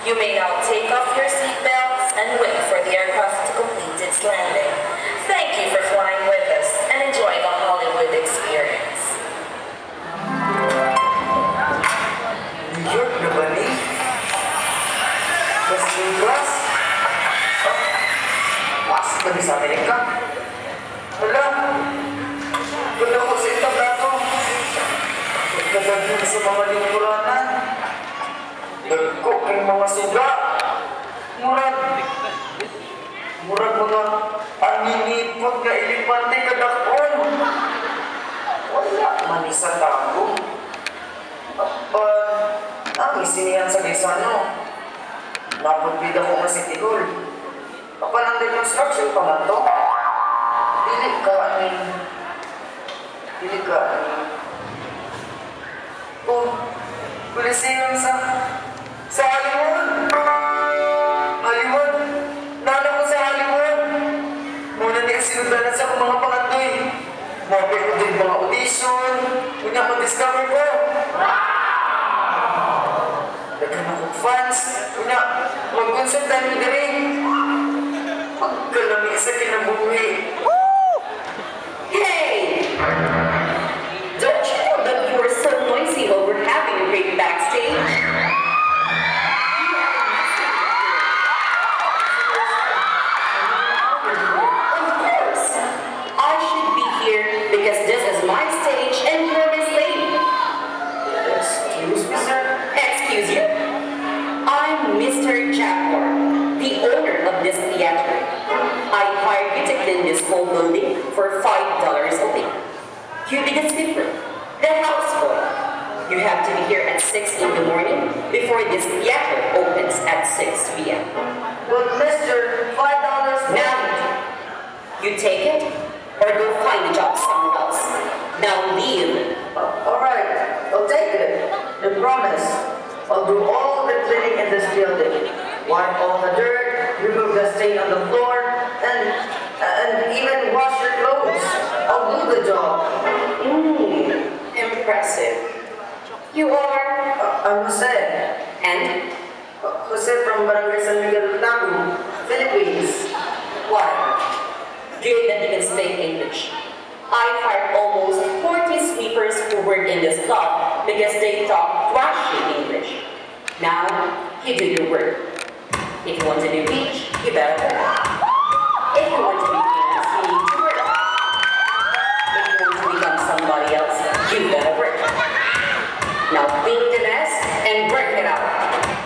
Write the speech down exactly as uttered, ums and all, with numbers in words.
You may now take off your seatbelts and wait for the aircraft to complete its landing. Thank you for flying with us and enjoy the Hollywood experience. New York na ba ni? Las Vegas? Mas ba ni sa Amerika? Wala. Wala ko sa itabrato. Pagkadagin sa mga lingkuranan. Dagko kay mga suga. Murag. Murag mga aninipot nga ilipante kadakon. Wala man isa Tagum. Uh, ang isinihan sa Gaisano. Napagbida ko nga si Tigol. Kapalang deconstruction pa man to. Dili ka aning. Dili ka aning. Oh, kulisihan sa... sa Hollywood. Hollywood. Nana ko sa Hollywood. Muna di ang sinundanan sa akong mga pangandoy. Mabay ko din mga audition. Kunya mag-discover ko. Naghan akong fans. Kunya, mag-consultan ko din rin. Pagkalami sa kinabuhi. Hey! Don't you know that you were so noisy over having a break backstage? Of course! I should be here because this is my stage and you're my slave. Excuse me, sir? Excuse you? I'm Mister Jaguar, the owner of this theater. I hired you to clean this whole building for five dollars a week. You be the sweeper, the houseboy. You have to be here at six in the morning before this theater opens at six p m But mister, five dollars... Now, you take it or go find a job somewhere else. Now leave. Uh, Alright, I'll take it. I promise. I'll do all the cleaning in this building. Wipe all the dirt, remove the stain on the floor, and and even wash your clothes. I'll do the job. Mm, impressive. You are? Uh, I'm Jose. And? Uh, Jose from Barangay San Miguel, Tagum, Philippines. Why? Good that you can speak English. I hired almost forty sweepers who work in this lot because they talk trashy English. Now, you do your work. If you want to be rich, you better work. If you want to be famous, you need to work. If you want to become somebody else, you better work. Now clean the mess and work it out.